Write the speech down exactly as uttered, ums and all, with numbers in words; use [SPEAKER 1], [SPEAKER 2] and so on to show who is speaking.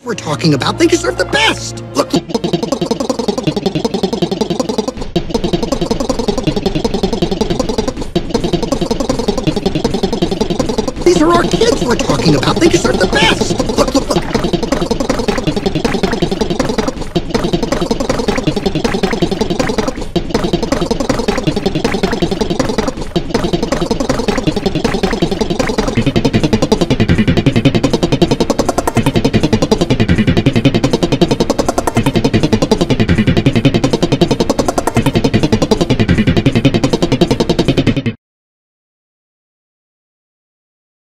[SPEAKER 1] we're talking about. They deserve the best. Look. These are our kids we're talking about. They deserve the best. Look, look, look.